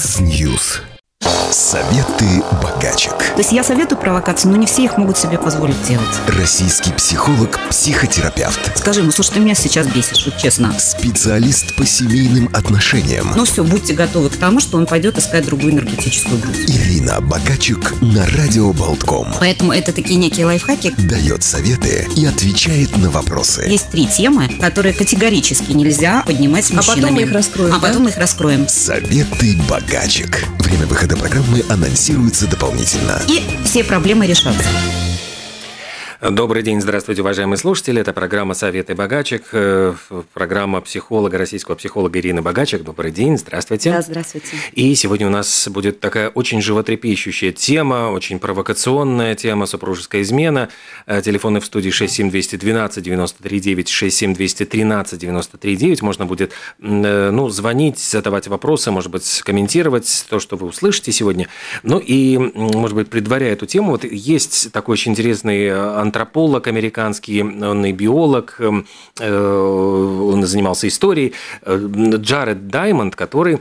X-News. Советы богачек. То есть я советую провокации, но не все их могут себе позволить делать. Российский психолог, психотерапевт. Скажи, слушай, ты меня сейчас бесишь, вот честно. Специалист по семейным отношениям. Все, будьте готовы к тому, что он пойдет искать другую энергетическую группу. Ирина Богачек на Радио Болтком. Поэтому это такие некие лайфхаки. Дает советы и отвечает на вопросы. Есть 3 темы, которые категорически нельзя поднимать с мужчинами. А потом мы их раскроем. Потом мы их раскроем. Советы богачек. Время выхода программы анонсируется дополнительно. И все проблемы решатся. Добрый день, здравствуйте, уважаемые слушатели. Это программа «Советы богачек», программа психолога, российского психолога Ирины Богачек. Добрый день, здравствуйте. Да, здравствуйте. И сегодня у нас будет такая очень животрепещущая тема, очень провокационная тема — супружеская измена. Телефоны в студии 67-212-93-9, 67-213-93-9. Можно будет звонить, задавать вопросы, может быть, комментировать то, что вы услышите сегодня. И, может быть, предваряя эту тему, вот есть такой очень интересный антрополог американский, он и биолог, он занимался историей, Джаред Даймонд, который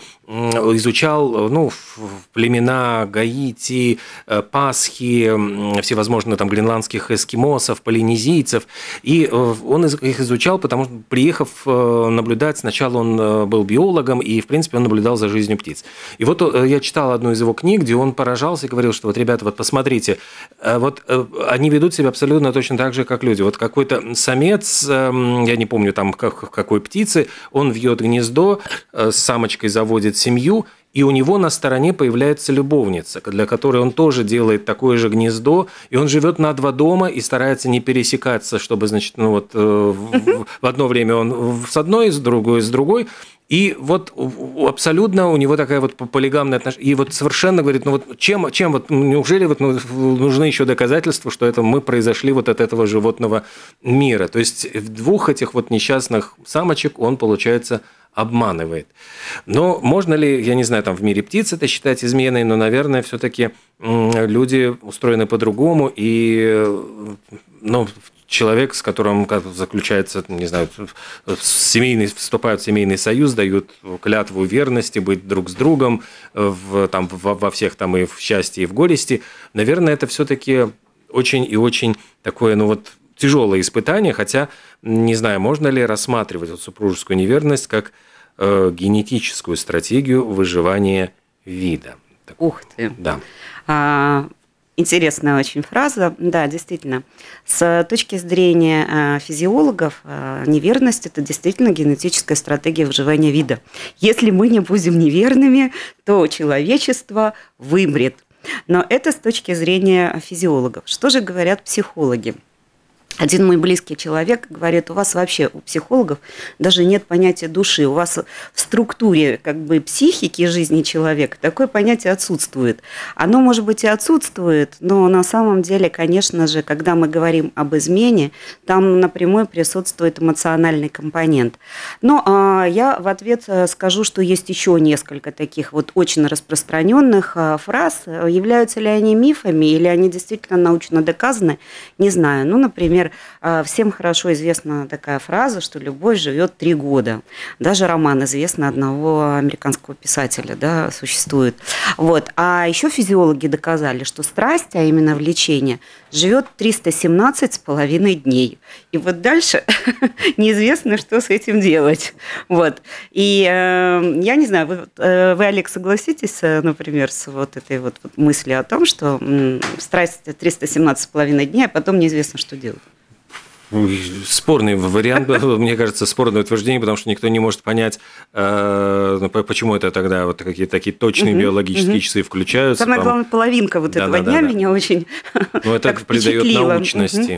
изучал племена Гаити, Пасхи, всевозможных там гренландских эскимосов, полинезийцев, и он их изучал, потому что, приехав наблюдать, сначала он был биологом, и, в принципе, он наблюдал за жизнью птиц. И вот я читал одну из его книг, где он поражался и говорил, что ребята, посмотрите, они ведут себя абсолютно точно так же, как люди. Какой-то самец, я не помню там какой птицы, он вьет гнездо, с самочкой заводит семью, и у него на стороне появляется любовница, для которой он тоже делает такое же гнездо, и он живет на 2 дома и старается не пересекаться, чтобы, в одно время он с одной, с другой. И абсолютно у него такая полигамная отношение. И совершенно говорит, чем неужели нужны еще доказательства, что это мы произошли от этого животного мира. То есть 2 этих несчастных самочек он, получается, обманывает. Но можно ли, я не знаю, в мире птиц это считать изменой, но, наверное, все-таки люди устроены по-другому, и человек, с которым заключается, не знаю, вступают в семейный союз, дают клятву верности, быть друг с другом во всех и в счастье, и в горести, наверное, это все-таки очень и очень такое, тяжелое испытание, хотя не знаю, можно ли рассматривать супружескую неверность как генетическую стратегию выживания вида. Ух ты! Да. Интересная очень фраза. Да, действительно. С точки зрения физиологов, неверность – это действительно генетическая стратегия выживания вида. Если мы не будем неверными, то человечество вымрет. Но это с точки зрения физиологов. Что же говорят психологи? Один мой близкий человек говорит, у вас вообще, у психологов, даже нет понятия души. У вас в структуре психики жизни человека такое понятие отсутствует. Оно, может быть, и отсутствует, но на самом деле, конечно же, когда мы говорим об измене, там напрямую присутствует эмоциональный компонент. Но я в ответ скажу, что есть еще несколько таких очень распространенных фраз. Являются ли они мифами или они действительно научно доказаны, не знаю. Например, всем хорошо известна такая фраза, что любовь живет 3 года. Даже роман известный одного американского писателя, существует. А еще физиологи доказали, что страсть, а именно влечение, живет 317,5 дней. И дальше неизвестно, что с этим делать. И я не знаю, вы, Олег, согласитесь, например, с этой мыслью о том, что страсть 317,5 дней, а потом неизвестно, что делать? Спорный вариант, мне кажется, спорное утверждение, потому что никто не может понять, почему это тогда какие-то такие точные биологические часы включаются. Самая главная половинка этого дня меня очень это придает научности.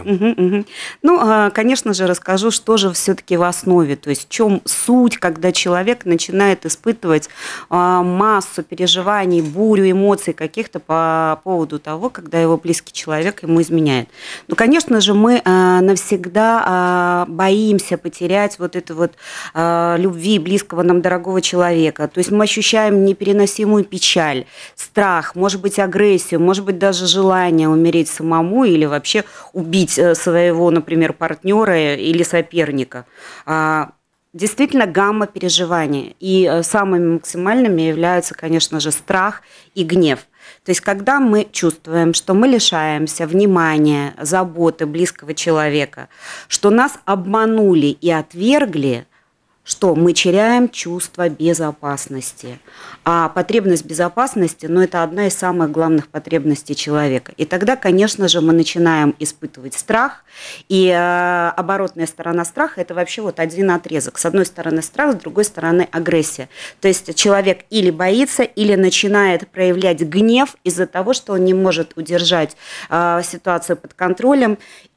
Конечно же, расскажу, что же все-таки в основе, то есть в чем суть, когда человек начинает испытывать массу переживаний, бурю эмоций каких-то по поводу того, когда его близкий человек ему изменяет. Конечно же, мы навсегда боимся потерять эту любви близкого нам дорогого человека. То есть мы ощущаем непереносимую печаль, страх, может быть, агрессию, может быть, даже желание умереть самому или вообще убить своего, например, партнера или соперника. действительно гамма переживаний. И самыми максимальными являются, конечно же, страх и гнев. То есть, когда мы чувствуем, что мы лишаемся внимания, заботы близкого человека, что нас обманули и отвергли, что мы теряем чувство безопасности. А потребность безопасности, это одна из самых главных потребностей человека. И тогда, конечно же, мы начинаем испытывать страх. И оборотная сторона страха – это вообще один отрезок. С одной стороны страх, с другой стороны агрессия. То есть человек или боится, или начинает проявлять гнев из-за того, что он не может удержать ситуацию под контролем.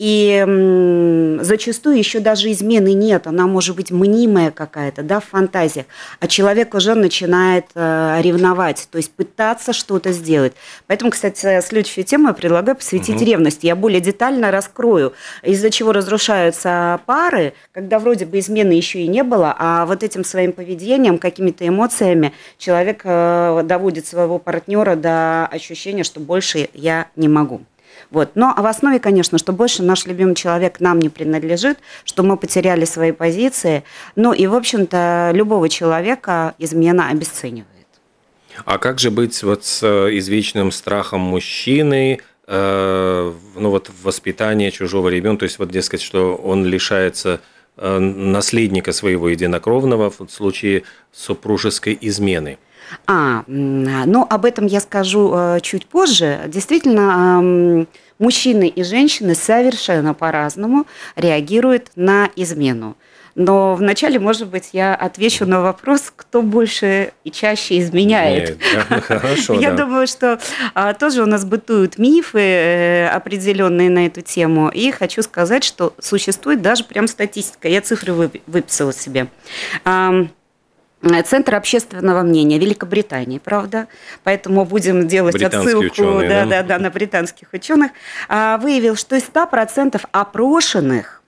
И зачастую еще даже измены нет, она может быть мнимая какая-то, в фантазиях. А человек уже начинает ревновать, то есть пытаться что-то сделать. Поэтому, кстати, следующую тему я предлагаю посвятить ревности. Я более детально раскрою, из-за чего разрушаются пары, когда вроде бы измены еще и не было, а вот этим своим поведением, какими-то эмоциями человек доводит своего партнера до ощущения, что больше я не могу. Но в основе, конечно, что больше наш любимый человек нам не принадлежит, что мы потеряли свои позиции. И, в общем-то, любого человека измена обесценивает. А как же быть с извечным страхом мужчины, воспитания чужого ребенка, то есть, дескать, что он лишается наследника своего единокровного в случае супружеской измены? Об этом я скажу чуть позже. Действительно, мужчины и женщины совершенно по-разному реагируют на измену. Но вначале, может быть, я отвечу на вопрос, кто больше и чаще изменяет. Хорошо, я думаю, что тоже у нас бытуют мифы определенные на эту тему. И хочу сказать, что существует даже прям статистика. Я цифры выписала себе. Центр общественного мнения Великобритании, правда, поэтому будем делать отсылку на британских ученых, выявил, что из 100% опрошенных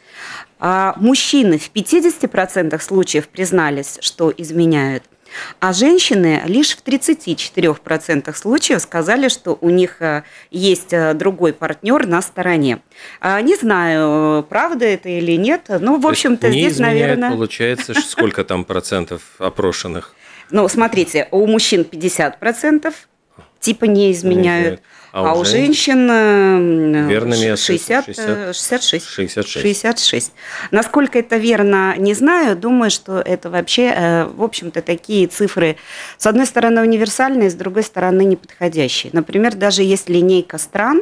мужчины в 50% случаев признались, что изменяют, а женщины лишь в 34% случаев сказали, что у них есть другой партнер на стороне. Не знаю, правда это или нет, но, в общем-то, здесь, наверное... Получается, сколько там процентов опрошенных? Смотрите, у мужчин 50% типа не изменяют. А у женщин 66. Насколько это верно, не знаю. Думаю, что это вообще, в общем-то, такие цифры, с одной стороны, универсальные, с другой стороны, неподходящие. Например, даже есть линейка стран,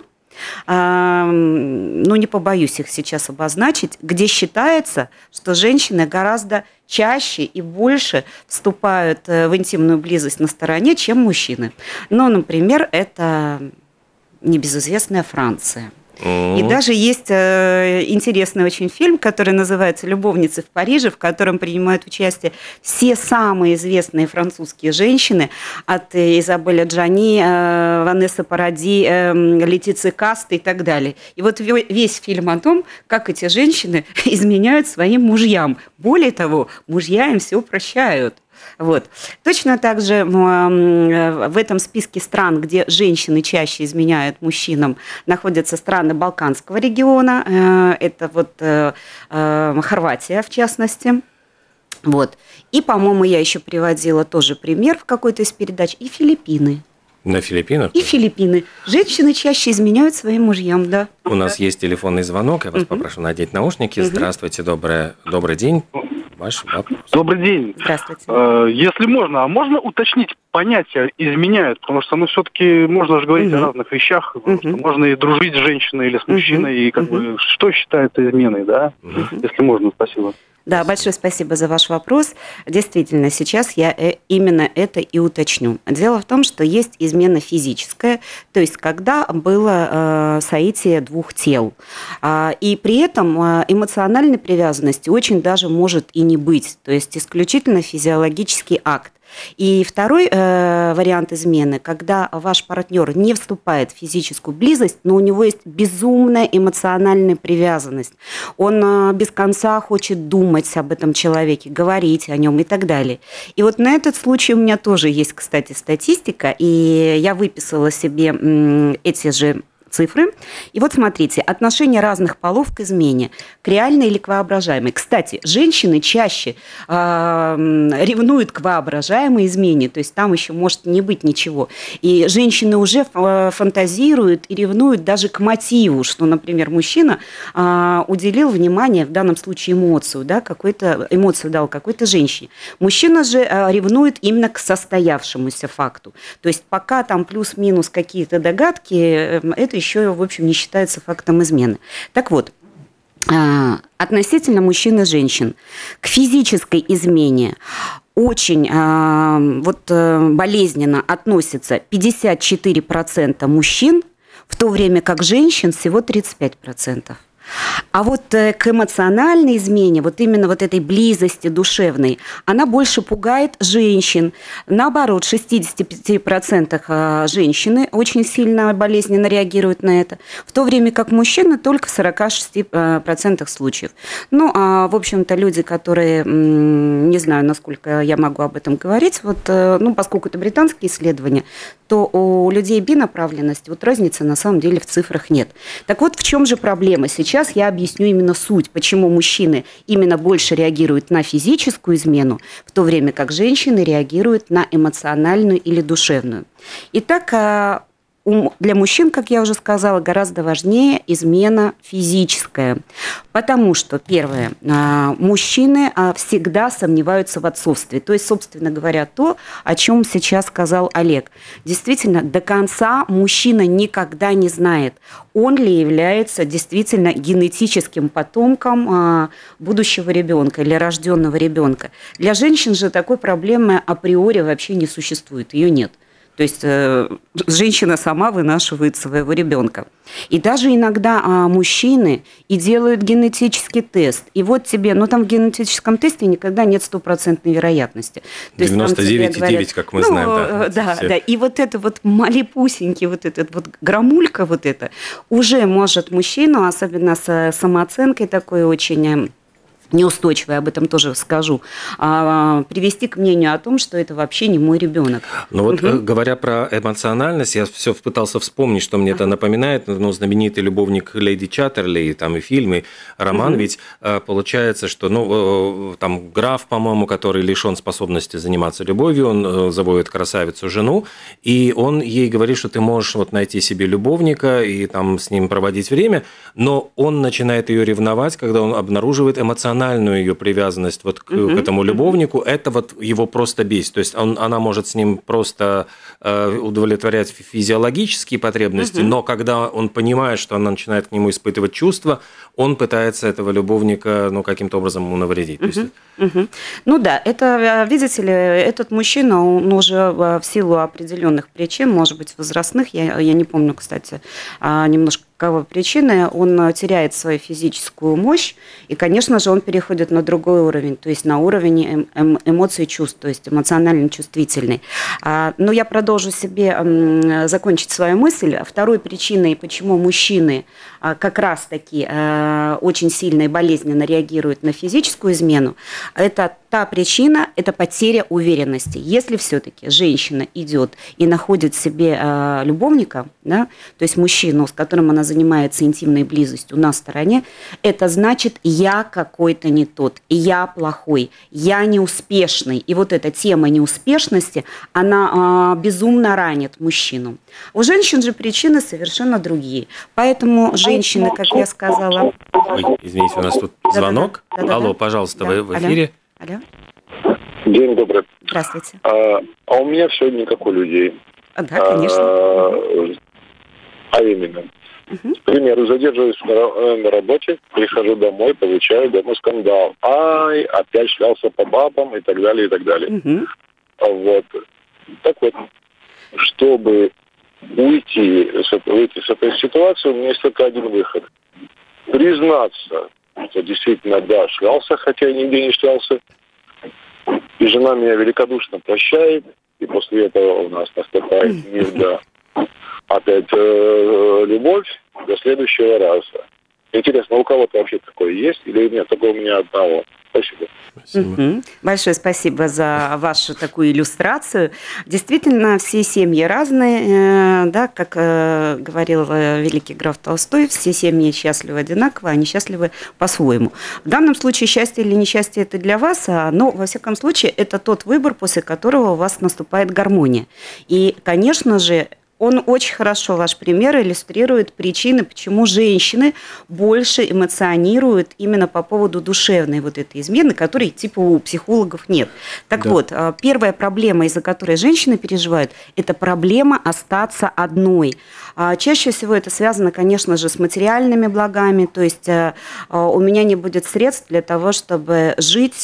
не побоюсь их сейчас обозначить, где считается, что женщины гораздо чаще и больше вступают в интимную близость на стороне, чем мужчины. Например, это небезызвестная Франция. И даже есть интересный очень фильм, который называется «Любовницы в Париже», в котором принимают участие все самые известные французские женщины, от Изабель Аджани, Ванессы Паради, Летиции Каста и так далее. И весь фильм о том, как эти женщины изменяют своим мужьям. Более того, мужья им все прощают. Точно так же в этом списке стран, где женщины чаще изменяют мужчинам, находятся страны Балканского региона, это Хорватия в частности. И, по-моему, я еще приводила тоже пример в какой-то из передач, и Филиппины. На Филиппинах? И Филиппины. Женщины чаще изменяют своим мужьям, да. У нас есть телефонный звонок, я вас попрошу надеть наушники. Здравствуйте, добрый день. Ваш вопрос. Добрый день. Здравствуйте. Если можно, можно уточнить понятие «изменяют», потому что, все-таки можно же говорить о разных вещах, что можно и дружить с женщиной или с мужчиной, и что считается изменой, да? Если можно, спасибо. Да, большое спасибо за ваш вопрос. Действительно, сейчас я именно это и уточню. Дело в том, что есть измена физическая, то есть когда было соитие двух тел. И при этом эмоциональной привязанности очень даже может и не быть, то есть исключительно физиологический акт. И второй вариант измены, когда ваш партнер не вступает в физическую близость, но у него есть безумная эмоциональная привязанность. Он без конца хочет думать об этом человеке, говорить о нем и так далее. И на этот случай у меня тоже есть, кстати, статистика, и я выписала себе эти же цифры. И вот смотрите, отношение разных полов к измене, к реальной или к воображаемой. Кстати, женщины чаще ревнуют к воображаемой измене, то есть там еще может не быть ничего. И женщины уже фантазируют и ревнуют даже к мотиву, что, например, мужчина уделил внимание, в данном случае эмоцию, да, эмоцию дал какой-то женщине. Мужчина же ревнует именно к состоявшемуся факту. То есть пока там плюс-минус какие-то догадки, это еще, в общем, не считается фактом измены. Так вот, относительно мужчин и женщин, к физической измене очень болезненно относятся 54% мужчин, в то время как женщин всего 35%. А вот к эмоциональной измене, вот именно вот этой близости душевной, она больше пугает женщин. Наоборот, в 65% женщины очень сильно болезненно реагируют на это, в то время как мужчины только в 46% случаев. Ну, в общем-то, люди, которые, не знаю, насколько я могу об этом говорить, поскольку это британские исследования, то у людей бинаправленности вот разницы на самом деле в цифрах нет. Так вот, в чем же проблема? Сейчас я объясню именно суть, почему мужчины именно больше реагируют на физическую измену, в то время как женщины реагируют на эмоциональную или душевную. Итак, для мужчин, как я уже сказала, гораздо важнее измена физическая. Потому что, первое, мужчины всегда сомневаются в отцовстве. То есть, собственно говоря, то, о чем сейчас сказал Олег. Действительно, до конца мужчина никогда не знает, он ли является действительно генетическим потомком будущего ребенка или рожденного ребенка. Для женщин же такой проблемы априори вообще не существует, ее нет. То есть женщина сама вынашивает своего ребенка. И даже иногда мужчины и делают генетический тест. И вот тебе, там в генетическом тесте никогда нет стопроцентной вероятности. 99,9, как мы знаем. Да. И вот это вот малепусенький, вот этот вот грамулька вот это, уже может мужчину, особенно с самооценкой такой очень неустойчивая, об этом тоже скажу, привести к мнению о том, что это вообще не мой ребенок. Но говоря про эмоциональность, я все пытался вспомнить, что мне это напоминает, знаменитый любовник Леди Чаттерлей, там и фильмы, роман, ведь получается, что, там граф, по-моему, который лишен способности заниматься любовью, он заводит красавицу-жену, и он ей говорит, что ты можешь найти себе любовника и там с ним проводить время, но он начинает ее ревновать, когда он обнаруживает эмоциональную ее привязанность к этому любовнику, это его просто бесит. То есть она может с ним просто удовлетворять физиологические потребности, но когда он понимает, что она начинает к нему испытывать чувства, он пытается этого любовника каким-то образом ему навредить. Ну да, это, видите ли, этот мужчина, он уже в силу определенных причин, может быть, возрастных, я не помню, кстати, немножко каковы причины, он теряет свою физическую мощь, и, конечно же, он переходит на другой уровень, то есть на уровень эмоций и чувств, то есть эмоционально чувствительный. Но я продолжу закончить свою мысль. Второй причиной, почему мужчины как раз-таки очень сильно и болезненно реагируют на физическую измену, это та причина, это потеря уверенности. Если все-таки женщина идет и находит себе любовника, да, то есть мужчину, с которым она занимается интимной близостью на стороне, это значит, я какой-то не тот, я плохой, я неуспешный. И вот эта тема неуспешности, она безумно ранит мужчину. У женщин же причины совершенно другие. Поэтому женщины, как я сказала... Ой, извините, у нас тут звонок. Алло, пожалуйста, вы в эфире. Алло. День добрый. Здравствуйте. А у меня сегодня как у людей. Да, конечно. А именно, к примеру, задерживаюсь на работе, прихожу домой, получаю дома скандал. Ай, опять шлялся по бабам и так далее, и так далее. Вот. Так вот, чтобы выйти с этой ситуации, у меня есть только один выход. Признаться, что действительно, да, шлялся, хотя и нигде не шлялся. И жена меня великодушно прощает, и после этого у нас наступает мир, да. Опять любовь до следующего раза. Интересно, у кого-то вообще такое есть? Или нет, только у меня одного? Спасибо. Большое спасибо за вашу такую иллюстрацию. Действительно, все семьи разные, да, как говорил великий граф Толстой, все семьи счастливы одинаково, они счастливы по-своему. В данном случае счастье или несчастье это для вас, но во всяком случае это тот выбор, после которого у вас наступает гармония. И, конечно же, он очень хорошо, ваш пример, иллюстрирует причины, почему женщины больше эмоционируют именно по поводу душевной вот этой измены, которой типа у психологов нет. Так вот, первая проблема, из-за которой женщины переживают, это проблема остаться одной. Чаще всего это связано, конечно же, с материальными благами, то есть у меня не будет средств для того, чтобы жить,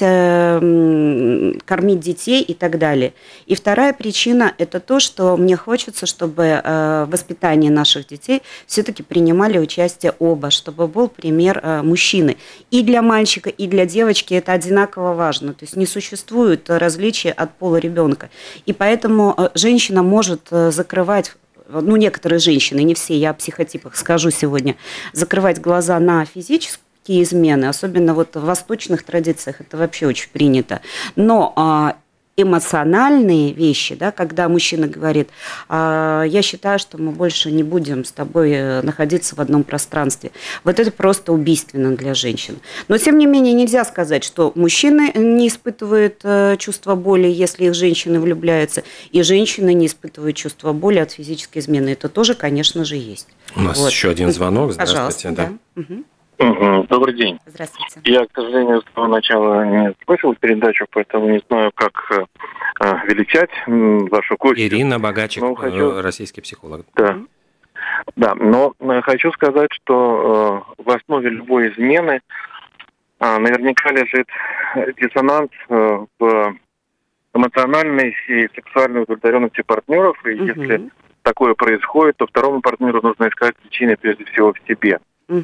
кормить детей и так далее. И вторая причина – это то, что мне хочется, чтобы в воспитании наших детей все-таки принимали участие оба, чтобы был пример мужчины. И для мальчика, и для девочки это одинаково важно. То есть не существует различия от пола ребенка. И поэтому женщина может закрывать, ну, некоторые женщины, не все, я о психотипах скажу сегодня, закрывать глаза на физические измены, особенно вот в восточных традициях это вообще очень принято. Но эмоциональные вещи, да, когда мужчина говорит, я считаю, что мы больше не будем с тобой находиться в одном пространстве. Вот это просто убийственно для женщин. Но, тем не менее, нельзя сказать, что мужчины не испытывают чувство боли, если их женщины влюбляются, и женщины не испытывают чувство боли от физической измены. Это тоже, конечно же, есть. У нас еще один звонок. Здравствуйте. Пожалуйста, да. Добрый день. Здравствуйте. Я, к сожалению, с самого начала не слышал передачу, поэтому не знаю, как величать вашу гостью. Ирина Богачик, российский психолог. Да, но хочу сказать, что в основе любой измены наверняка лежит диссонанс в эмоциональной и сексуальной удовлетворенности партнеров, и если такое происходит, то второму партнеру нужно искать причины прежде всего в себе.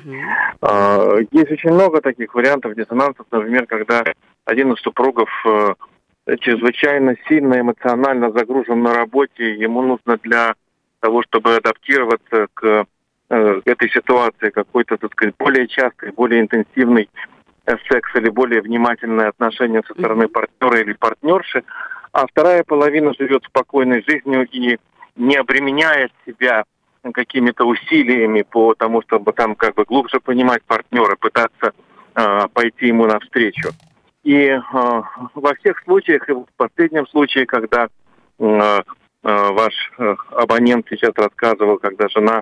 Есть очень много таких вариантов диссонансов, например, когда один из супругов чрезвычайно сильно эмоционально загружен на работе, ему нужно для того, чтобы адаптироваться к этой ситуации, какой-то, так сказать, более частый, более интенсивный секс или более внимательное отношение со стороны партнера или партнерши, а вторая половина живет спокойной жизнью и не обременяет себя какими-то усилиями по тому, чтобы там как бы глубже понимать партнера, пытаться пойти ему навстречу. И во всех случаях, и в последнем случае, когда ваш абонент сейчас рассказывал, когда жена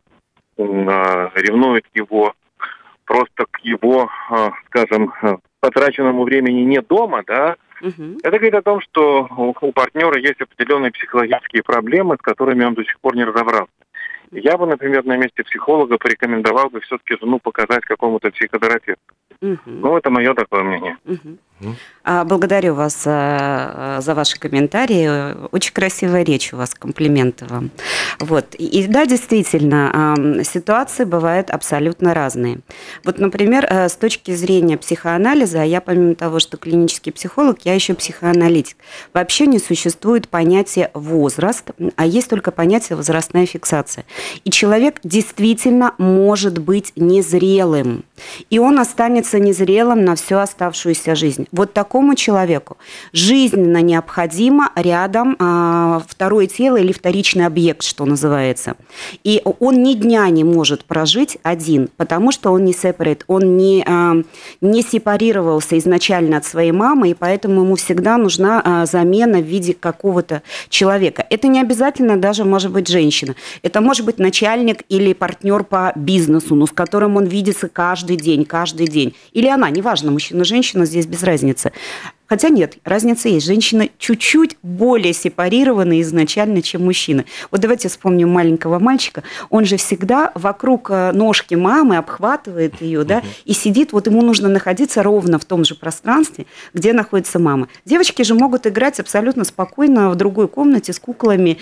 ревнует его просто к его, скажем, потраченному времени не дома, да, это говорит о том, что у партнера есть определенные психологические проблемы, с которыми он до сих пор не разобрался. Я бы, например, на месте психолога порекомендовал бы все-таки жену показать какому-то психотерапевту. Ну, это мое такое мнение. Благодарю вас за ваши комментарии. Очень красивая речь у вас, комплименты вам. Вот. И да, действительно, ситуации бывают абсолютно разные. Вот, например, с точки зрения психоанализа, я помимо того, что клинический психолог, я еще психоаналитик. Вообще не существует понятия возраст, а есть только понятие возрастная фиксация. И человек действительно может быть незрелым. И он останется незрелым на всю оставшуюся жизнь. Вот такому человеку жизненно необходимо рядом второе тело или вторичный объект, что называется. И он ни дня не может прожить один, потому что он не separate, он не сепарировался изначально от своей мамы, и поэтому ему всегда нужна замена в виде какого-то человека. Это не обязательно даже может быть женщина. Это может быть начальник или партнер по бизнесу, но с которым он видится каждый день. Или она, неважно, мужчина, женщина, здесь без разницы. Хотя нет, разница есть. Женщина чуть-чуть более сепарирована изначально, чем мужчина. Вот давайте вспомним маленького мальчика. Он же всегда вокруг ножки мамы обхватывает ее, да, и сидит. Вот ему нужно находиться ровно в том же пространстве, где находится мама. Девочки же могут играть абсолютно спокойно в другой комнате с куклами.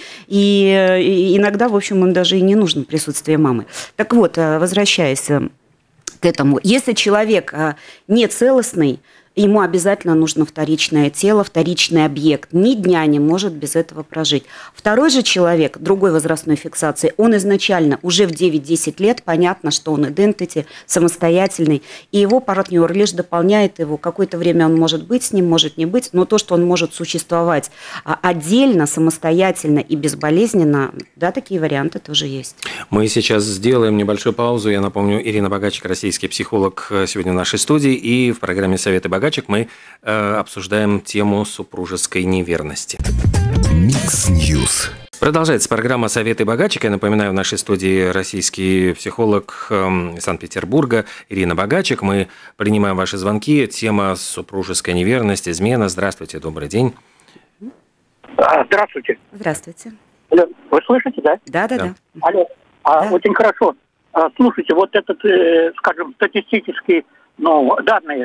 И иногда, в общем, им даже и не нужно присутствие мамы. Так вот, возвращаясь к этому. Если человек не целостный, ему обязательно нужно вторичное тело, вторичный объект. Ни дня не может без этого прожить. Второй же человек, другой возрастной фиксации, он изначально уже в 9-10 лет, понятно, что он идентити, самостоятельный, и его партнер лишь дополняет его. Какое-то время он может быть с ним, может не быть, но то, что он может существовать отдельно, самостоятельно и безболезненно, да, такие варианты тоже есть. Мы сейчас сделаем небольшую паузу. Я напомню, Ирина Богачик, российский психолог, сегодня в нашей студии, и в программе «Советы Богачик» мы обсуждаем тему супружеской неверности. Микс-ньюс. Продолжается программа «Советы Богачик». Я напоминаю, в нашей студии российский психолог из Санкт-Петербурга Ирина Богачик. Мы принимаем ваши звонки. Тема супружеской неверности, измена. Здравствуйте, добрый день. Здравствуйте. Здравствуйте. Алло, вы слышите, да? Да. Алло, Да. Очень хорошо. Слушайте, вот этот, скажем, статистические данные.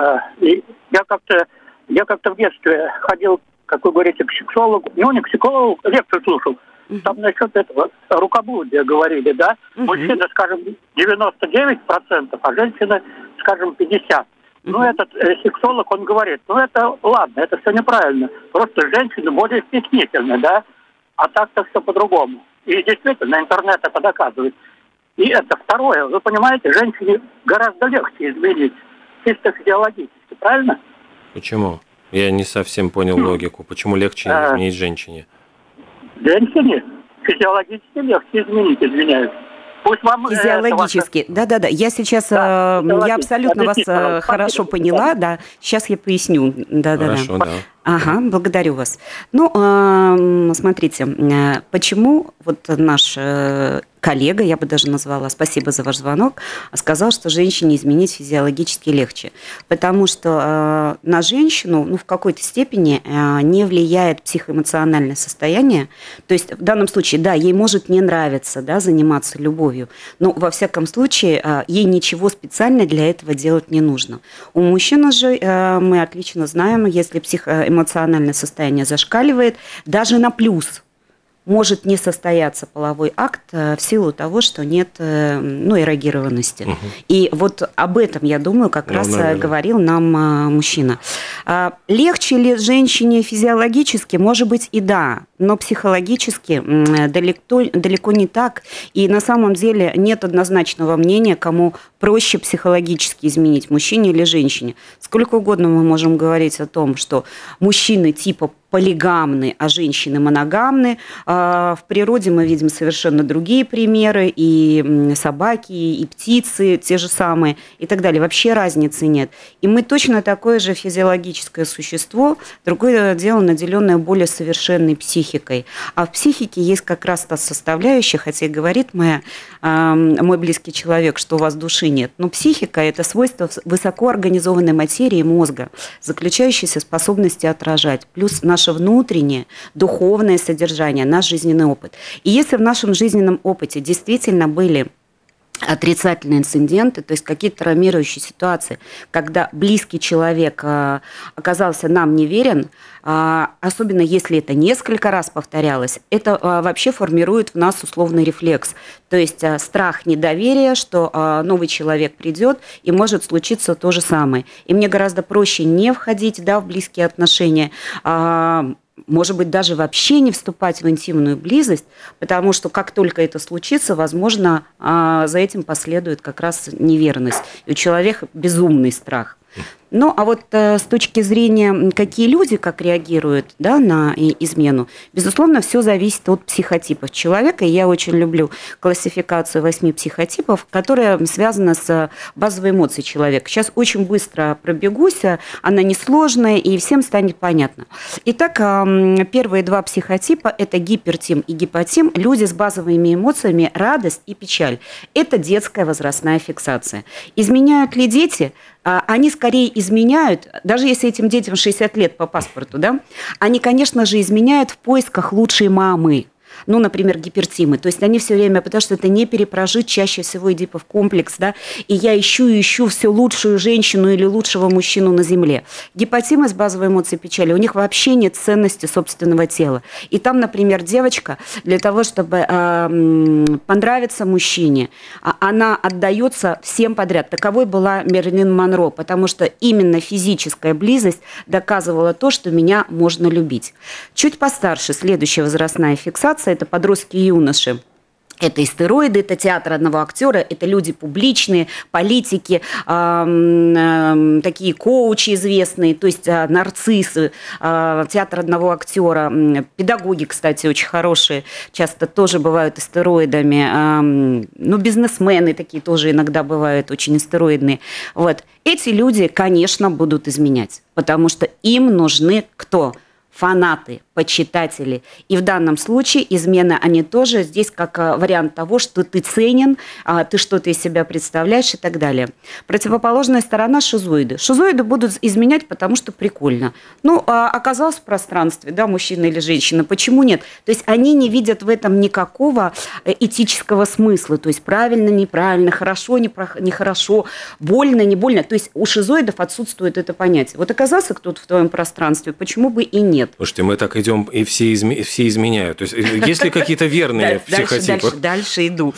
Я как-то в детстве ходил, как вы говорите, к сексологу, не к психологу, лекцию слушал. Там насчет этого рукоблудия говорили, да? Мужчина, скажем, 99%, а женщина, скажем, 50%. Ну, этот сексолог, он говорит, это ладно, это все неправильно. Просто женщины более стеснительны, да? А так-то все по-другому. И действительно, интернет это доказывает. И это второе. Вы понимаете, женщине гораздо легче изменить, чисто физиологически, правильно? Почему? Я не совсем понял логику. Почему легче изменить женщине? Женщине физиологически легче изменить, извиняюсь. Пусть вам физиологически. Да. Я сейчас, я абсолютно вас хорошо поняла, да. Сейчас я поясню. Да. Хорошо, да. Ага, благодарю вас. Смотрите, почему вот наш коллега, я бы даже назвала, спасибо за ваш звонок, сказал, что женщине изменить физиологически легче. Потому что на женщину, в какой-то степени не влияет психоэмоциональное состояние. То есть в данном случае, да, ей может не нравиться, да, заниматься любовью, но во всяком случае ей ничего специально для этого делать не нужно. У мужчин же мы отлично знаем, если психоэмоциональное состояние зашкаливает, даже на плюс может не состояться половой акт в силу того, что нет эрогированности. И вот об этом, я думаю, как раз говорил нам мужчина. Легче ли женщине физиологически? Может быть, и да, но психологически далеко не так. И на самом деле нет однозначного мнения, кому проще психологически изменить, мужчине или женщине. Сколько угодно мы можем говорить о том, что мужчины типа полигамны, а женщины моногамны. В природе мы видим совершенно другие примеры, и собаки, и птицы те же самые, и так далее. Вообще разницы нет. И мы точно такое же физиологическое существо, другое дело, наделенное более совершенной психикой. А в психике есть как раз та составляющая, хотя и говорит мой близкий человек, что у вас души нет. Но психика – это свойство высокоорганизованной материи мозга, заключающееся в способности отражать, плюс наше внутреннее духовное содержание, наш жизненный опыт. И если в нашем жизненном опыте действительно были отрицательные инциденты, то есть какие-то травмирующие ситуации, когда близкий человек оказался нам неверен, особенно если это несколько раз повторялось, это вообще формирует в нас условный рефлекс. То есть страх недоверия, что новый человек придет и может случиться то же самое. И мне гораздо проще не входить в близкие отношения, может быть, даже вообще не вступать в интимную близость, потому что как только это случится, возможно, за этим последует как раз неверность. И у человека безумный страх. Ну, а вот с точки зрения, какие люди как реагируют на измену, безусловно, все зависит от психотипов человека. И я очень люблю классификацию 8 психотипов, которая связана с базовой эмоцией человека. Сейчас очень быстро пробегусь, она несложная, и всем станет понятно. Итак, первые 2 психотипа – это гипертим и гипотим, люди с базовыми эмоциями радость и печаль. Это детская возрастная фиксация. Изменяют ли дети? Они скорее изменяют, даже если этим детям 60 лет по паспорту, они, конечно же, изменяют в поисках лучшей мамы. ну, например, гипертимы. То есть они все время, потому что это не перепрожить чаще всего Эдипов комплекс, да, и я ищу все лучшую женщину или лучшего мужчину на земле. Гипотимы с базовой эмоцией печали, у них вообще нет ценности собственного тела. И там, например, девочка для того, чтобы понравиться мужчине, она отдается всем подряд. Таковой была Мэрилин Монро, потому что именно физическая близость доказывала то, что меня можно любить. Чуть постарше, следующая возрастная фиксация – это подростки и юноши. Это и стероиды, это театр одного актера, это люди публичные, политики, такие коучи известные, то есть нарциссы, театр одного актера, педагоги, кстати, очень хорошие, часто тоже бывают и стероидами, ну, бизнесмены такие тоже иногда бывают очень стероидные. Вот. Эти люди, конечно, будут изменять, потому что им нужны кто? Фанаты, почитатели. И в данном случае измены, они тоже здесь как вариант того, что ты ценен, ты что-то из себя представляешь и так далее. Противоположная сторона – шизоиды. Шизоиды будут изменять, потому что прикольно. Ну, оказалось в пространстве, да, мужчина или женщина, почему нет? То есть они не видят в этом никакого этического смысла. То есть правильно, неправильно, хорошо, нехорошо, больно, не больно. То есть у шизоидов отсутствует это понятие. Вот оказался кто-то в твоем пространстве, почему бы и нет? Слушайте, мы так идем, и все изменяют. То есть, есть ли какие-то верные психотипы? Дальше иду.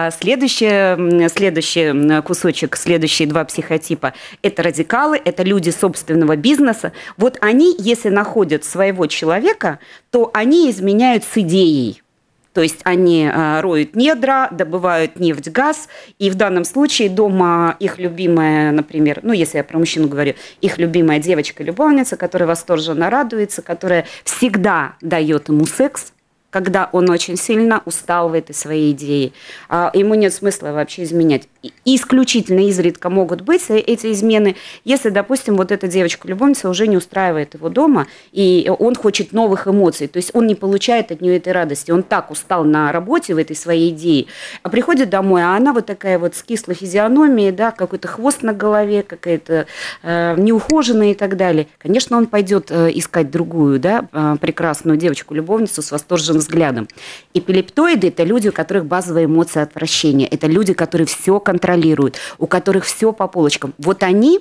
Следующий кусочек, следующие два психотипа – это радикалы, это люди собственного бизнеса. Вот они, если находят своего человека, то они изменяют с идеей. То есть они роют недра, добывают нефть, газ, и в данном случае дома их любимая, например, ну, если я про мужчину говорю, их любимая девочка-любовница, которая восторженно радуется, которая всегда дает ему секс, когда он очень сильно устал в этой своей идее. Ему нет смысла вообще изменять. Исключительно изредка могут быть эти измены, если, допустим, вот эта девочка-любовница уже не устраивает его дома, и он хочет новых эмоций, то есть он не получает от нее этой радости. Он так устал на работе в этой своей идее, а приходит домой, а она вот такая вот с кислой физиономией, да, какой-то хвост на голове, какая-то неухоженная и так далее. Конечно, он пойдет искать другую, да, прекрасную девочку-любовницу с восторженным взглядом. Эпилептоиды – это люди, у которых базовая эмоция отвращения. Это люди, которые все контролируют, у которых все по полочкам. Вот они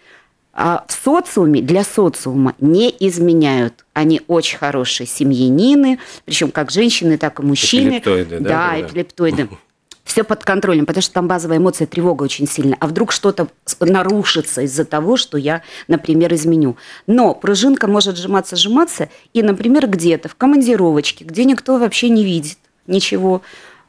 в социуме, для социума не изменяют. Они очень хорошие семьянины, причем как женщины, так и мужчины. Эпилептоиды, да? Да, эпилептоиды. Все под контролем, потому что там базовая эмоция тревога очень сильно. А вдруг что-то нарушится из-за того, что я, например, изменю. Но пружинка может сжиматься, и, например, где-то в командировочке, где никто вообще не видит ничего,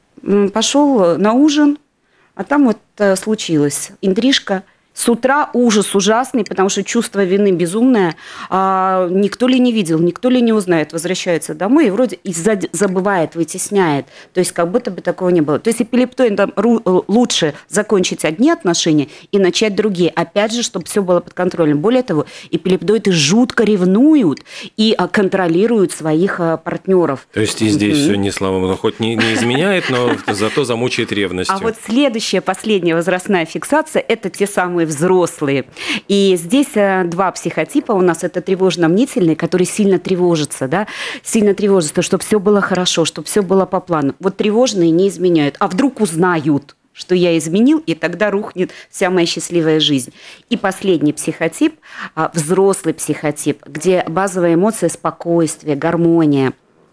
пошел на ужин, а там вот случилось интрижка. С утра ужас ужасный, потому что чувство вины безумное. Никто ли не видел, никто ли не узнает. Возвращается домой и вроде забывает, вытесняет. То есть как будто бы такого не было. То есть эпилептоидам лучше закончить одни отношения и начать другие. Опять же, чтобы все было под контролем. Более того, эпилептоиды жутко ревнуют и контролируют своих партнеров. То есть и здесь все не слава богу, хоть не изменяет, но зато замучает ревностью. А вот следующая, последняя возрастная фиксация – это те самые взрослые. И здесь два психотипа у нас. Это тревожно-мнительные, которые сильно тревожатся, да? Сильно тревожатся, чтобы все было хорошо, чтобы все было по плану. Вот тревожные не изменяют. А вдруг узнают, что я изменил, и тогда рухнет вся моя счастливая жизнь. И последний психотип – взрослый психотип, где базовая эмоция – спокойствие, гармония.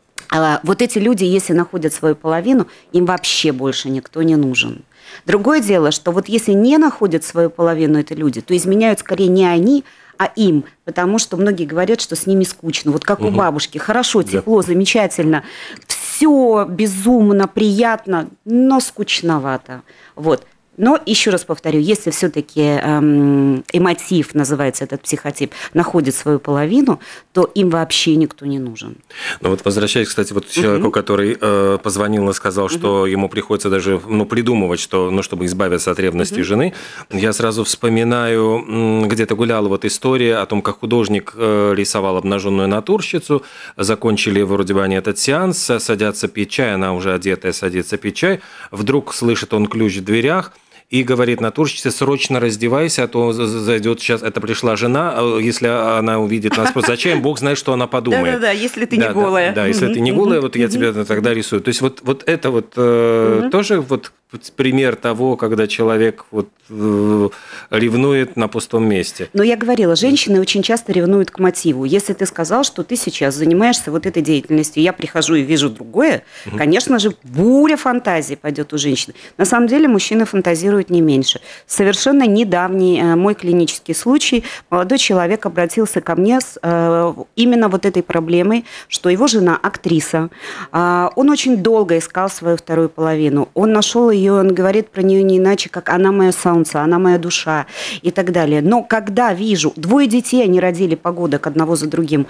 Вот эти люди, если находят свою половину, им вообще больше никто не нужен. Другое дело, что вот если не находят свою половину эти люди, то изменяют скорее не они, а им, потому что многие говорят, что с ними скучно. Вот как у бабушки. Хорошо, тепло, замечательно, все безумно, приятно, но скучновато. Вот. Но, еще раз повторю, если все-таки эмотив, называется этот психотип, находит свою половину, то им вообще никто не нужен. Ну вот возвращаясь, кстати, вот человеку, который позвонил и сказал, что ему приходится даже придумывать, что, чтобы избавиться от ревности жены, я сразу вспоминаю, где-то гуляла вот история о том, как художник рисовал обнаженную натурщицу, закончили вроде бы они этот сеанс, садятся пить чай, она уже одетая, садится пить чай, вдруг слышит он ключ в дверях, и говорит натурщице: срочно раздевайся, а то зайдет сейчас, это пришла жена, если она увидит нас просто зачем, Бог знает, что она подумает. Да-да-да, если ты не голая. Да, если ты не голая, вот я тебя тогда рисую. То есть вот это вот тоже вот пример того, когда человек вот ревнует на пустом месте. Но я говорила, женщины очень часто ревнуют к мотиву. Если ты сказал, что ты сейчас занимаешься вот этой деятельностью, я прихожу и вижу другое, конечно же, буря фантазий пойдет у женщины. На самом деле мужчины фантазируют не меньше. Совершенно недавний мой клинический случай. Молодой человек обратился ко мне с именно вот этой проблемой, что его жена актриса. Он очень долго искал свою вторую половину. Он нашел ее, он говорит про нее не иначе, как «она мое солнце», «она моя душа» и так далее. Но когда вижу, 2 детей они родили погодок одного за другим,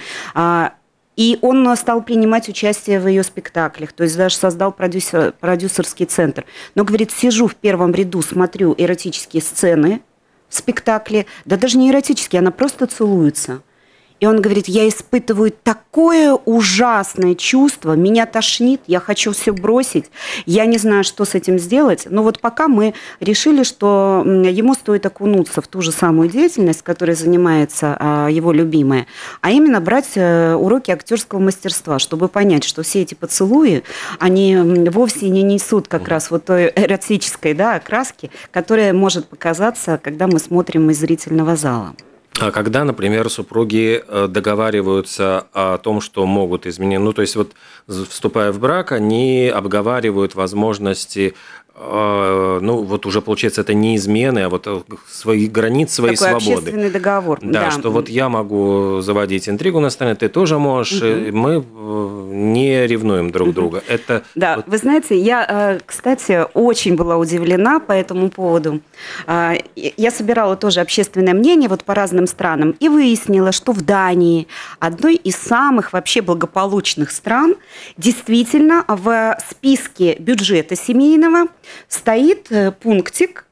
и он стал принимать участие в ее спектаклях, то есть даже создал продюсерский центр. Но, говорит, сижу в первом ряду, смотрю эротические сцены в спектакле, да даже не эротические, она просто целуется. И он говорит, я испытываю такое ужасное чувство, меня тошнит, я хочу все бросить, я не знаю, что с этим сделать. Но вот пока мы решили, что ему стоит окунуться в ту же самую деятельность, которой занимается его любимая, а именно брать уроки актерского мастерства, чтобы понять, что все эти поцелуи, они вовсе не несут как раз вот той эротической, да, окраски, которая может показаться, когда мы смотрим из зрительного зала. А когда, например, супруги договариваются о том, что могут изменить, ну, то есть вот вступая в брак, они обговаривают возможности, ну, вот уже получается, это не измены, а вот свои границы, своей такой свободы. Общественный договор. Да, что вот я могу заводить интригу на стороне, ты тоже можешь, и мы не ревнуем друг друга. Это да, вот... Вы знаете, я, кстати, очень была удивлена по этому поводу. Я собирала тоже общественное мнение вот по разным странам и выяснила, что в Дании, одной из самых вообще благополучных стран, действительно в списке бюджета семейного стоит пунктик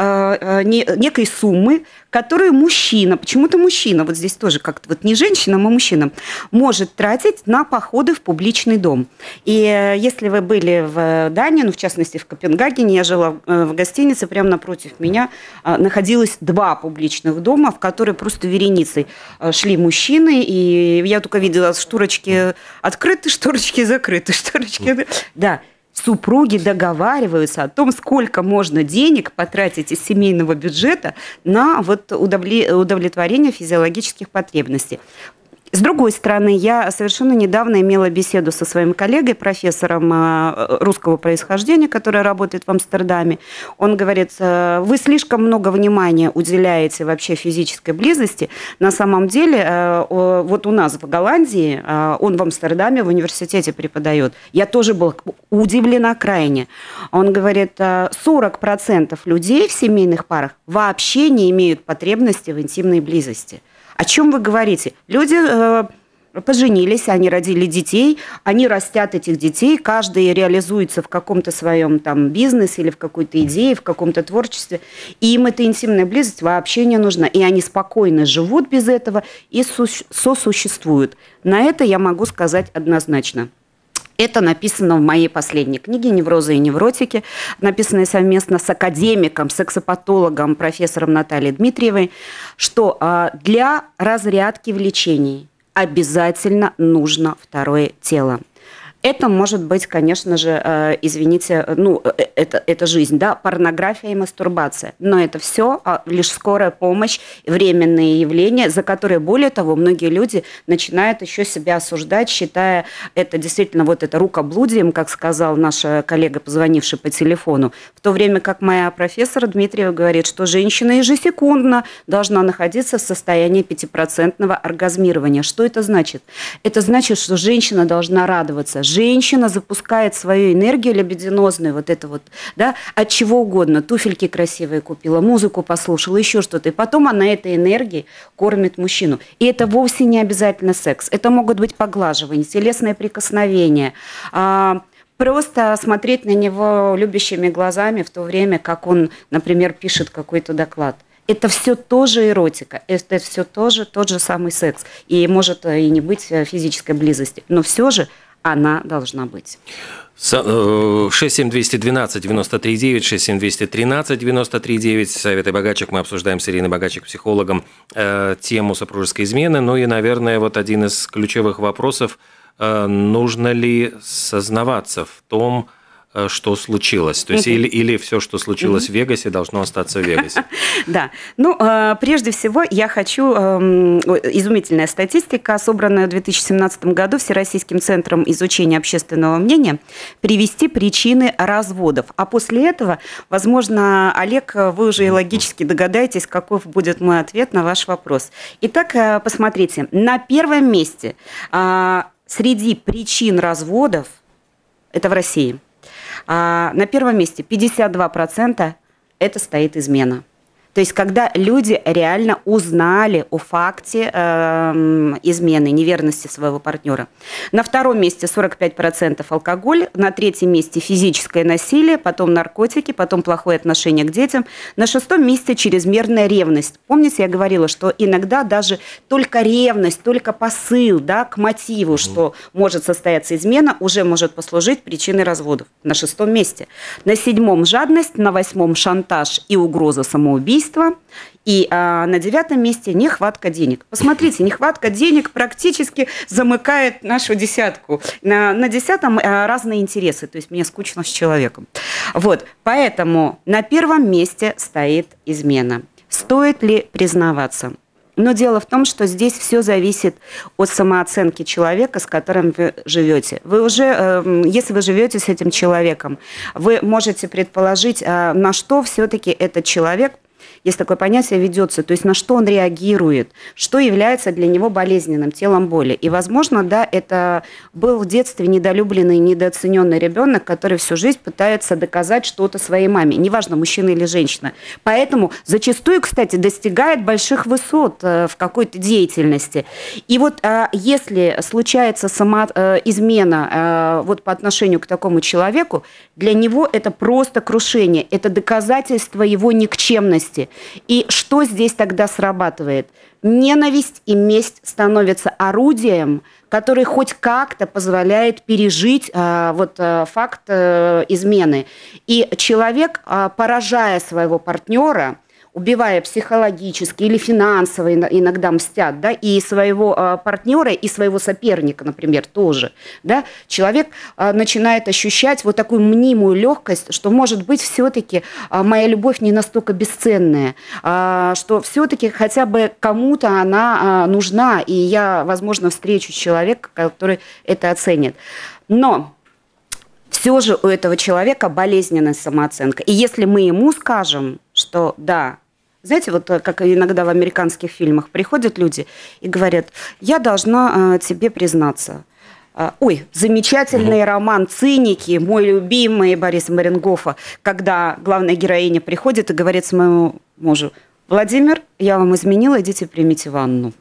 некой суммы, которую мужчина, почему-то мужчина, вот здесь тоже как-то вот не женщина, а мужчина, может тратить на походы в публичный дом. И если вы были в Дании, ну, в частности, в Копенгагене, я жила в гостинице, прямо напротив меня находилось 2 публичных дома, в которые просто вереницей шли мужчины, и я только видела шторочки открыты, шторочки закрыты, шторочки... Да. Супруги договариваются о том, сколько можно денег потратить из семейного бюджета на вот удовлетворение физиологических потребностей. С другой стороны, я совершенно недавно имела беседу со своим коллегой, профессором русского происхождения, который работает в Амстердаме. Он говорит, вы слишком много внимания уделяете вообще физической близости. На самом деле, вот у нас в Голландии, он в Амстердаме в университете преподает. Я тоже была удивлена крайне. Он говорит, 40% людей в семейных парах вообще не имеют потребности в интимной близости. О чем вы говорите? Люди поженились, они родили детей, они растят этих детей, каждый реализуется в каком-то своем там бизнесе или в какой-то идее, в каком-то творчестве, и им эта интимная близость вообще не нужна. И они спокойно живут без этого и сосуществуют. На это я могу сказать однозначно. Это написано в моей последней книге «Неврозы и невротики», написанной совместно с академиком, сексопатологом, профессором Натальей Дмитриевой, что для разрядки влечений обязательно нужно второе тело. Это может быть, конечно же, извините, ну, это жизнь, да, порнография и мастурбация. Но это все лишь скорая помощь, временные явления, за которые, более того, многие люди начинают еще себя осуждать, считая это действительно вот это рукоблудием, как сказал наш коллега, позвонивший по телефону. В то время как моя профессор Дмитриева говорит, что женщина ежесекундно должна находиться в состоянии 5% оргазмирования. Что это значит? Это значит, что женщина должна радоваться. Женщина запускает свою энергию либидинозную, вот это вот, да, от чего угодно. Туфельки красивые купила, музыку послушала, еще что-то. И потом она этой энергией кормит мужчину. И это вовсе не обязательно секс. Это могут быть поглаживания, телесные прикосновения, просто смотреть на него любящими глазами в то время, как он, например, пишет какой-то доклад. Это все тоже эротика, это все тоже тот же самый секс. И может и не быть физической близости. Но все же она должна быть. 67212-93-9, 67213-93-9. Совет и Богачик. Мы обсуждаем с Ириной Богачик, психологом, тему супружеской измены. Ну и, наверное, вот один из ключевых вопросов. Нужно ли сознаваться в том, что случилось? То есть или все, что случилось в Вегасе, должно остаться в Вегасе? Да. Ну, прежде всего, я хочу... Изумительная статистика, собранная в 2017 году Всероссийским центром изучения общественного мнения, привести причины разводов. А после этого, возможно, Олег, вы уже логически догадаетесь, каков будет мой ответ на ваш вопрос. Итак, посмотрите. На первом месте среди причин разводов, это в России, на первом месте 52% это стоит измена. То есть, когда люди реально узнали о факте измены, неверности своего партнера. На втором месте 45% алкоголь, на третьем месте физическое насилие, потом наркотики, потом плохое отношение к детям. На шестом месте чрезмерная ревность. Помните, я говорила, что иногда даже только ревность, только посыл, да, к мотиву, что может состояться измена, уже может послужить причиной разводов. На шестом месте. На седьмом жадность, на восьмом шантаж и угроза самоубийства. И на девятом месте нехватка денег. Посмотрите, нехватка денег практически замыкает нашу десятку. На десятом разные интересы, то есть мне скучно с человеком. Вот, поэтому на первом месте стоит измена. Стоит ли признаваться? Но дело в том, что здесь все зависит от самооценки человека, с которым вы живете. Вы уже, если вы живете с этим человеком, вы можете предположить, на что все-таки этот человек, есть такое понятие, ведется, то есть на что он реагирует, что является для него болезненным, телом боли. И, возможно, да, это был в детстве недолюбленный, недооцененный ребенок, который всю жизнь пытается доказать что-то своей маме, неважно, мужчина или женщина. Поэтому зачастую, кстати, достигает больших высот в какой-то деятельности. И вот если случается измена вот по отношению к такому человеку, для него это просто крушение, это доказательство его никчемности. И что здесь тогда срабатывает? Ненависть и месть становятся орудием, который хоть как-то позволяет пережить факт измены. И человек, поражая своего партнера, убивая психологически или финансово, иногда мстят, да, и своего партнера, и своего соперника, например, тоже, да, человек начинает ощущать вот такую мнимую легкость, что, может быть, все-таки моя любовь не настолько бесценная, что все-таки хотя бы кому-то она нужна, и я, возможно, встречу человека, который это оценит. Но все же у этого человека болезненная самооценка. И если мы ему скажем, что да, знаете, вот как иногда в американских фильмах приходят люди и говорят, я должна тебе признаться. Ой, замечательный роман «Циники», мой любимый Бориса Маренгофа, когда главная героиня приходит и говорит своему мужу, Владимир, я вам изменила, идите примите ванну.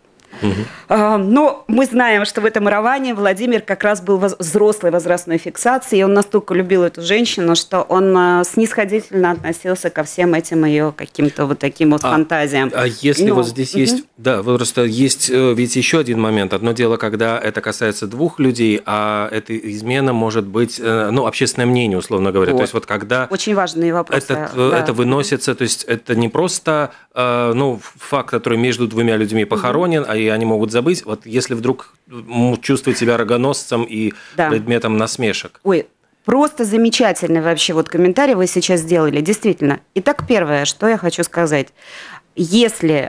Но мы знаем, что в этом романе Владимир как раз был взрослой возрастной фиксации, и он настолько любил эту женщину, что он снисходительно относился ко всем этим ее каким-то вот таким вот фантазиям. А если вот здесь есть, да, просто есть ведь еще один момент. Одно дело, когда это касается двух людей, а эта измена может быть, ну, общественное мнение, условно говоря. Вот. То есть вот когда... Очень важные вопросы. Это выносится, то есть это не просто факт, который между двумя людьми похоронен, и они могут забыть, вот если вдруг чувствует себя рогоносцем и предметом насмешек. Ой, просто замечательный вообще вот комментарий вы сейчас сделали, действительно. Итак, первое, что я хочу сказать. Если,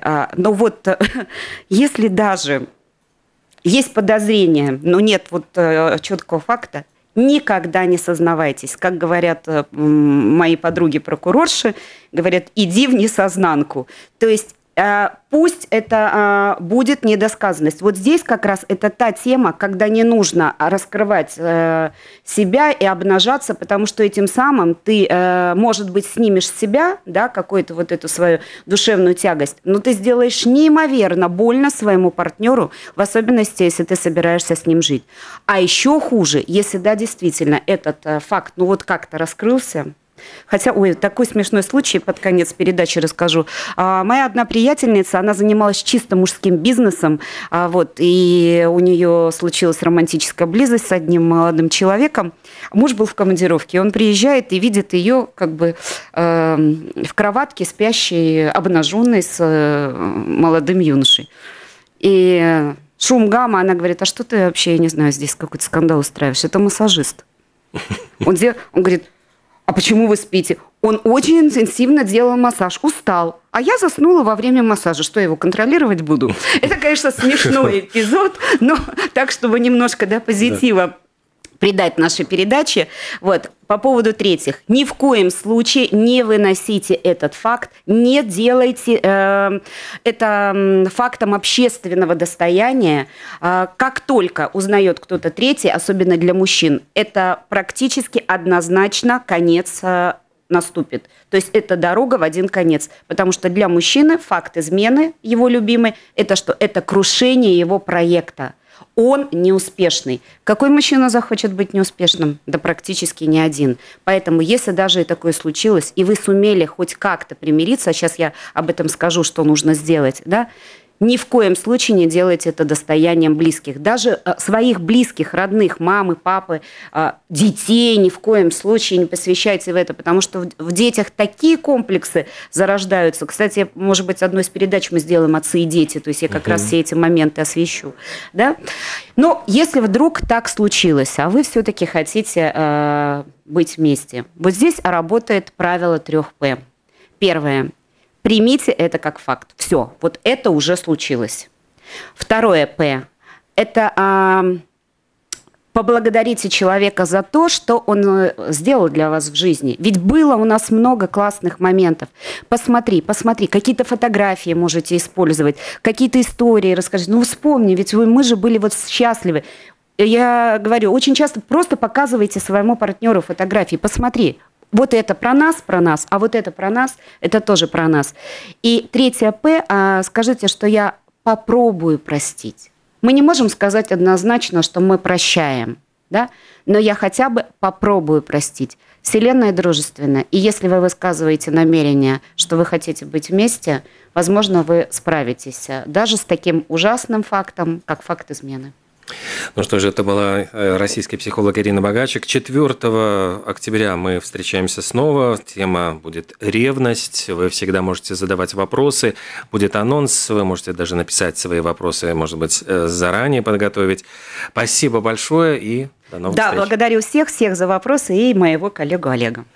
если даже есть подозрение, но нет вот четкого факта, никогда не сознавайтесь. Как говорят мои подруги-прокурорши, говорят, иди в несознанку. То есть пусть это будет недосказанность. Вот здесь как раз это та тема, когда не нужно раскрывать себя и обнажаться, потому что этим самым ты, может быть, снимешь с себя, да, какую-то вот эту свою душевную тягость, но ты сделаешь неимоверно больно своему партнеру, в особенности, если ты собираешься с ним жить. А еще хуже, если, да, действительно, этот факт, ну вот как-то раскрылся, Хотя, такой смешной случай, под конец передачи расскажу. Моя одна приятельница, она занималась чисто мужским бизнесом, и у нее случилась романтическая близость с одним молодым человеком. Муж был в командировке, он приезжает и видит ее в кроватке, спящей, обнаженной с молодым юношей. И шум, гамма, она говорит: а что ты вообще, я не знаю, здесь какой-то скандал устраиваешь? Это массажист. Он говорит: а почему вы спите? Он очень интенсивно делал массаж, устал. А я заснула во время массажа. Что, я его контролировать буду? Это, конечно, смешной эпизод, но так, чтобы немножко позитива придать нашей передаче. По поводу третьих. Ни в коем случае не выносите этот факт, не делайте это фактом общественного достояния. Как только узнает кто-то третий, особенно для мужчин, это практически однозначно конец наступит. То есть это дорога в один конец. Потому что для мужчины факт измены, его любимый, это что? Это крушение его проекта. Он неуспешный. Какой мужчина захочет быть неуспешным? Да практически ни один. Поэтому, если даже и такое случилось, и вы сумели хоть как-то примириться, а сейчас я об этом скажу, что нужно сделать, ни в коем случае не делайте это достоянием близких. Даже своих близких, родных, мамы, папы, детей ни в коем случае не посвящайте в это, потому что в детях такие комплексы зарождаются. Кстати, может быть, одну из передач мы сделаем «Отцы и дети», то есть я как раз все эти моменты освещу. Да? Но если вдруг так случилось, а вы все-таки хотите быть вместе, здесь работает правило 3П. Первое. Примите это как факт. Все, это уже случилось. Второе П. Это поблагодарите человека за то, что он сделал для вас в жизни. Ведь было у нас много классных моментов. Посмотри, какие-то фотографии можете использовать, какие-то истории расскажите. Вспомни, ведь мы же были счастливы. Я говорю, очень часто просто показывайте своему партнеру фотографии. Посмотри. Это про нас, а это про нас, это тоже про нас. И третье П, скажите, что я попробую простить. Мы не можем сказать однозначно, что мы прощаем, но я хотя бы попробую простить. Вселенная дружественная, и если вы высказываете намерение, что вы хотите быть вместе, возможно, вы справитесь даже с таким ужасным фактом, как факт измены. Ну что же, это была российский психолог Ирина Богачик. 4 октября мы встречаемся снова. Тема будет «Ревность». Вы всегда можете задавать вопросы. Будет анонс. Вы можете даже написать свои вопросы, может быть, заранее подготовить. Спасибо большое и до новых встреч. Благодарю всех за вопросы и моего коллегу Олега.